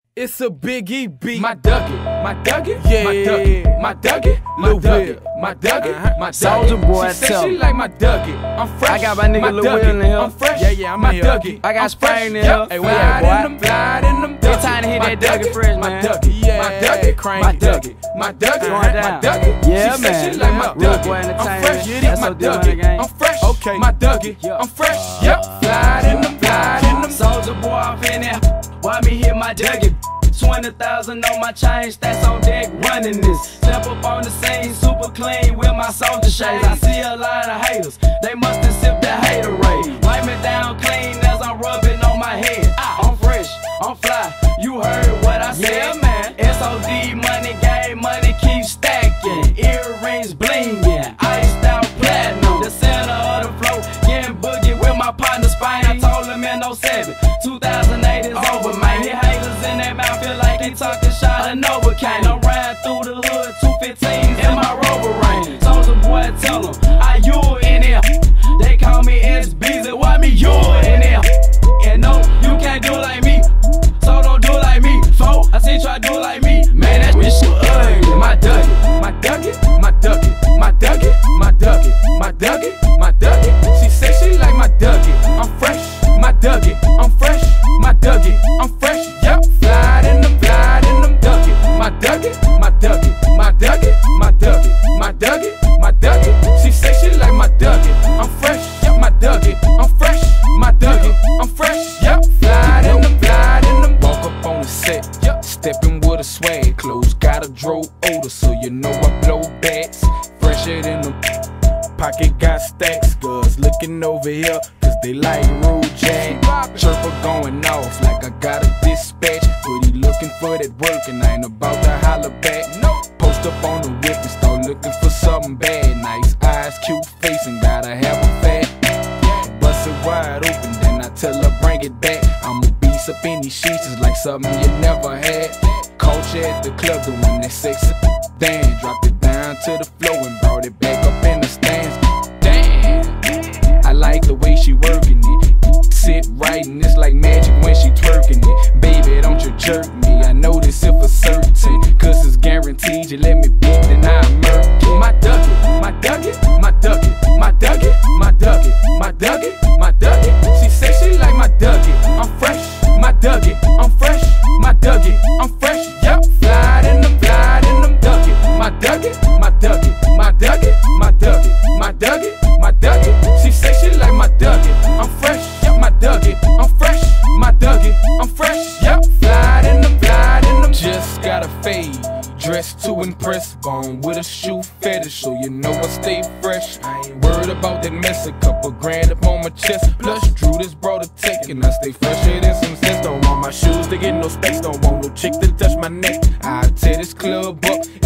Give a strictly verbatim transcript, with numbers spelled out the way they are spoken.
It's a Big E beat. My Dougie, my Dougie, yeah, my Dougie, my Dougie, my Dougie, my Dougie, my Dougie. Soulja Boy, she tell say she like my Dougie. I'm fresh. I got my nigga Lil Will in here. I'm fresh. Yeah, yeah, I'm my in here. Dougie. I got I'm Spain fresh. in Yep. here. Hey, where fly at, in them, boy? fly in them. It's time to hit My that Dougie Dougie, fresh, my man. Dougie, Yeah, my Dougie, crank my it. Dougie, my Dougie, Going my down. Dougie. Yeah, she man. say she like my Real Dougie. boy I'm entertainment. fresh. That's My what doing the Dougie. game. I'm fresh. Okay. My Dougie. Yeah. I'm fresh. Yep. Fly in them, fly in them. Soulja Boy up in there. Why me hit my Dougie? twenty thousand on my chain, stats on deck, running this. Step up on the scene, super clean with my soldier shades. I see a lot of haters, they must have sipped that haterade. Wipe me down clean as I'm rubbing on my head. I'm fresh, I'm fly, you heard what I said. Yeah, man. S O D money, game money, keep stacking. Earrings blinging, iced out platinum. The center of the flow, getting boogie with my partner Spain. I told him in oh seven, two thousand eight is over, man. Hit haters in their mouth, feel like they talking shot of Novocaine. I'm riding through the hood, two fifteens in my Rover range. Soulja Boy, tell them, I you in here. They call me S B Z, why me you in here? And no, you can't do like me, so don't do like me. Fo, I see try do like me, man, that bitch ugly. My Dougie, my Dougie, my Dougie, my Dougie, my Dougie, my Dougie, my Dougie. She say she like my Dougie. I'm fresh, my Dougie. I'm fresh, my Dougie. I'm fresh. Yep, fly in them, fly in them Dougie. My Dougie, my Dougie, my Dougie, my Dougie, my Dougie, my Dougie. She say she like my Dougie. I'm fresh, yep, my Dougie. I'm fresh, my Dougie. I'm fresh, yep, fly in them, fly in them. Walk up on the set, yep, stepping with a swag. Clothes got a dro odor, so you know I blow bats. Fresher than them. Pocket got stacks, girls looking over here, cause they like Rude Jack. Chirper going off like I got a dispatch. But he looking for that work and I ain't about to holler back. Post up on the whip and start looking for something bad. Nice eyes, cute face, and gotta have a fat. Bust it wide open, then I tell her bring it back. I'm a beast up in these sheets, it's like something you never had. Caught you at the club doing that sexy dance. Dropped it down to the floor and brought it back up in the stands. Damn, I like the way she working it. Sit right and it's like magic when she twerking it. Baby, don't you jerk me, I know this if for certain, cause it's guaranteed you let me beat, then I murk it. My Dougie, my Dougie, my Dougie, my Dougie, my Dougie, my Dougie, my Dougie. She say she like my Dougie. I'm fresh, my Dougie. I'm fresh, my Dougie. I'm fresh, yep, fly in them, fly in them Dougie. My Dougie, my Dougie, my Dougie, my Dougie, my Dougie, my Dougie. She say she like my Dougie. I'm fresh, yep, my Dougie. I'm fresh, my Dougie. I'm fresh, yep, fly in them, fly in them. Just got a fade, dressed to impress, born with a shoe fetish, so you know I stay fresh. I ain't worried about that mess, a couple grand up on my chest. Plus Drew this bro to take, and I stay fresher than some sense. Don't want my shoes to get no specs, don't want no chick to touch my neck. I tear this club up